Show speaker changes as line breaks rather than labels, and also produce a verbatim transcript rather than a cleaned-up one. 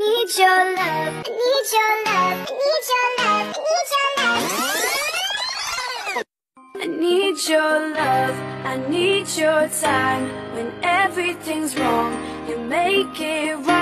Need your love, I need your love, I need your love, I need your love. I need your love, I need your time. When everything's wrong, you make it right.